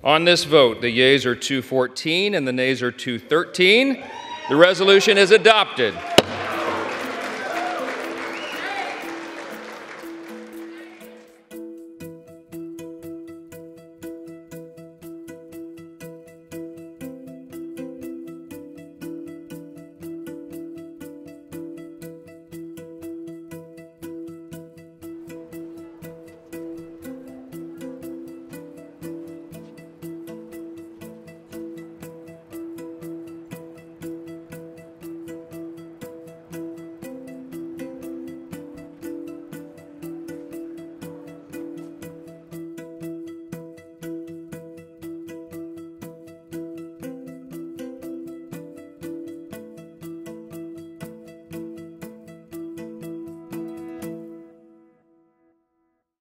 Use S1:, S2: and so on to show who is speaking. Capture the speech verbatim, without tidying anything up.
S1: On this vote, the yeas are two fourteen and the nays are two thirteen. The resolution is adopted.